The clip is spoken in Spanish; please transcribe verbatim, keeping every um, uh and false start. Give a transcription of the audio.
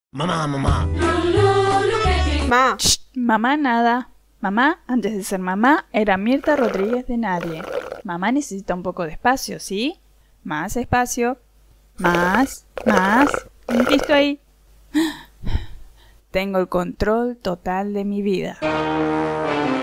Mamá, mamá. Ma. Shh, mamá nada. Mamá, antes de ser mamá, era Mirta Rodríguez de Nadie. Mamá necesita un poco de espacio, ¿sí? Más espacio. Más, más. Listo ahí. Tengo el control total de mi vida.